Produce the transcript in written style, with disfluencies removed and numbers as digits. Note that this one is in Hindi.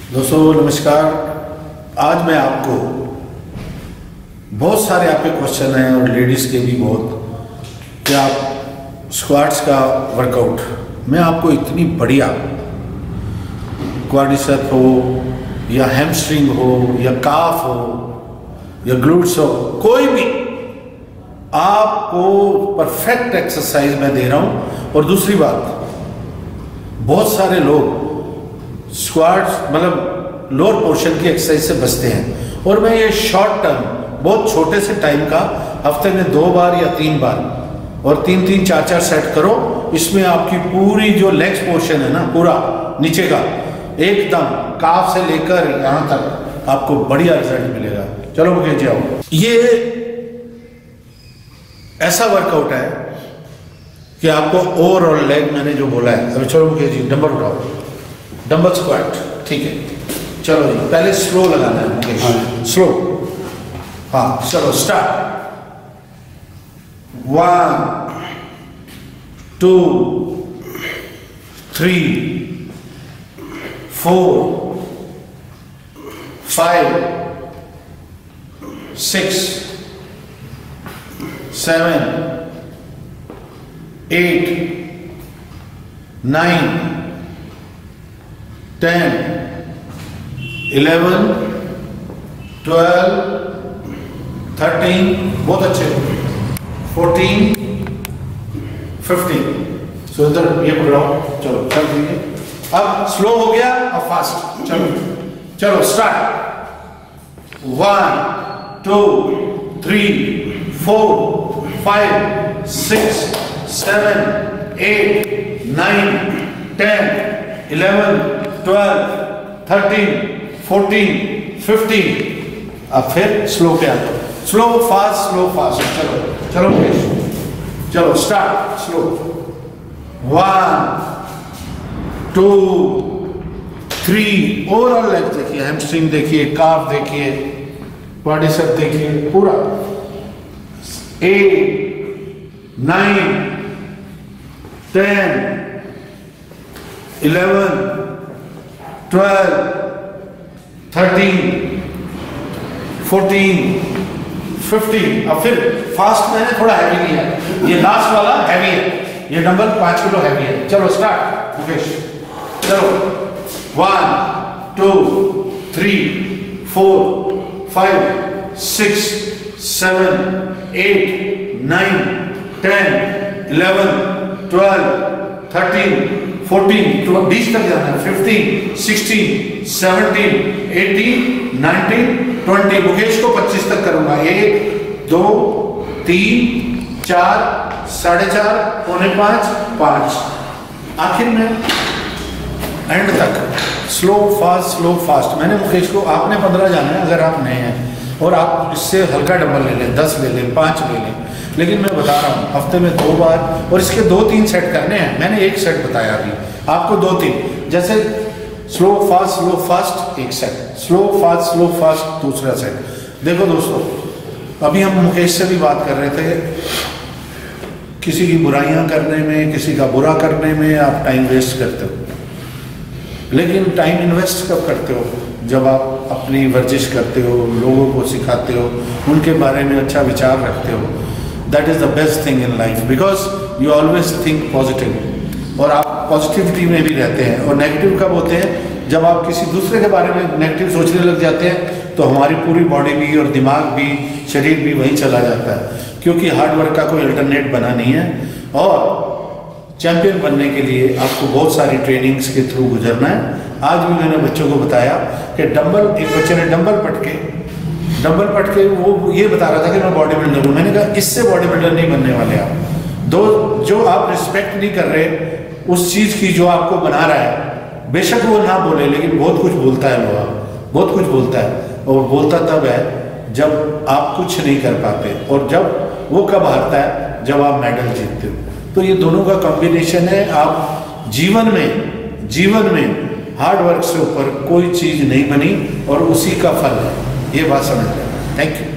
दोस्तों नमस्कार। आज मैं आपको बहुत सारे आपके क्वेश्चन हैं और लेडीज़ के भी बहुत कि आप स्क्वाट्स का वर्कआउट मैं आपको इतनी बढ़िया क्वाड्रिसेप हो या हैमस्ट्रिंग हो या काफ हो या ग्लूट्स हो, कोई भी आपको परफेक्ट एक्सरसाइज मैं दे रहा हूँ। और दूसरी बात, बहुत सारे लोग स्क्वाट्स मतलब लोअर पोर्शन की एक्सरसाइज से बचते हैं और मैं ये शॉर्ट टर्म बहुत छोटे से टाइम का हफ्ते में 2 बार या 3 बार और 3-3 4-4 सेट करो। इसमें आपकी पूरी जो लेग्स पोर्शन है ना, पूरा नीचे का एकदम काफ से लेकर यहाँ तक आपको बढ़िया रिजल्ट मिलेगा। चलो मुकेश जी आओ। ये ऐसा वर्कआउट है कि आपको ओवरऑल लेग मैंने जो बोला है। अभी चलो मुकेश जी डंबल उठाओ, डंबल स्क्वाट, ठीक है। चलो जी पहले स्लो लगाना है मुकेश, स्लो। हाँ चलो स्टार्ट। 1 2 3 4 5 6 7 8 9 10 11 12 13 बहुत अच्छे 14 15। सो इधर ये पकड़ाओ, चलो कर दीजिए। अब स्लो हो गया, अब फास्ट। चलो स्टार्ट। 1 2 3 4 5 6 7 8 9 10 11 12 13 14 15। अब फिर स्लो पे आता हूं, स्लो फास्ट। चलो मुकेश, चलो स्टार्ट। स्लो 1 2 3। ओवरऑल लेग देखिए, हैमस्ट्रिंग देखिए, काफ देखिए, क्वाड्रिसेप देखिए पूरा। 8 9 10 11 12 13 14 15। अब फिर फास्ट मैंने थोड़ा हैवी लिया है, ये लास्ट वाला हैवी है, ये डंबल 5 किलो हैवी है। चलो स्टार्ट मुकेश, चलो 1 2 3 4 5 6 7 8 9 10 11 12 13 14 to 20 तक जाना है। 15 16 17 18 19 20। मुकेश को 25 तक करूंगा। 1 2 3 4 4.5 पौने 5 आखिर में एंड तक स्लो फास्ट। मैंने मुकेश को, आपने 15 जाना है अगर आप नए हैं, और आप इससे हल्का डंबल ले लें, 10 ले लें, 5 ले लें। लेकिन मैं बता रहा हूँ हफ्ते में 2 बार और इसके 2-3 सेट करने हैं। मैंने 1 सेट बताया अभी आपको, 2-3 जैसे slow fast 1 set, slow fast दूसरा सेट। देखो दोस्तों, अभी हम मुकेश से भी बात कर रहे थे, किसी की बुराइयां करने में, किसी का बुरा करने में आप टाइम वेस्ट करते हो। लेकिन टाइम इन्वेस्ट कब करते हो? जब आप अपनी वर्जिश करते हो, लोगों को सिखाते हो, उनके बारे में अच्छा विचार रखते हो। That is the best thing in life, because you always think positive, और आप पॉजिटिविटी में भी रहते हैं। और नेगेटिव कब होते हैं? जब आप किसी दूसरे के बारे में नेगेटिव सोचने लग जाते हैं तो हमारी पूरी बॉडी भी और दिमाग भी, शरीर भी वहीं चला जाता है, क्योंकि हार्ड वर्क का कोई अल्टरनेट बना नहीं है। और चैंपियन बनने के लिए आपको बहुत सारी ट्रेनिंग्स के थ्रू गुजरना है। आज भी मैंने बच्चों को बताया कि डंबल, एक बच्चे ने डंबल पट के वो ये बता रहा था कि मैं बॉडी बिल्डर हूँ। मैंने कहा इससे बॉडी बिल्डर नहीं बनने वाले आप। जो आप रिस्पेक्ट नहीं कर रहे उस चीज़ की जो आपको बना रहा है, बेशक वो ना बोले, लेकिन बहुत कुछ बोलता है लोग, बहुत कुछ बोलता है। और बोलता तब है जब आप कुछ नहीं कर पाते, और जब वो कब हारता है? जब आप मेडल जीतते हो। तो ये दोनों का कॉम्बिनेशन है। आप जीवन में हार्ड वर्क से ऊपर कोई चीज़ नहीं बनी, और उसी का फल है। ये बात समझ लें। Thank you.